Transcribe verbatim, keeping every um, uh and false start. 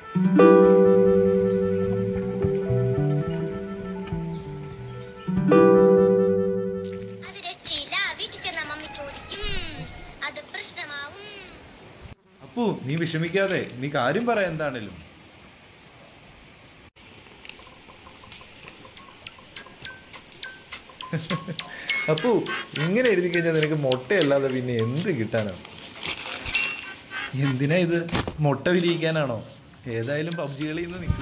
അപ്പു, നീ വിഷമിക്കാതെ, നീ കാര്യം പറ എന്താണേലും. അപ്പു, ഇങ്ങനെ എഴുതി കഴിഞ്ഞാൽ നിനക്ക് മുട്ടയല്ലാതെ പിന്നെ എന്ത് കിട്ടാനാണ്? എന്തിനാ ഇത്? മുട്ട വിരിയിക്കാനാണോ? ഏതായാലും പബ്ജി കളിയിൽ നിന്ന് നിൽക്കും.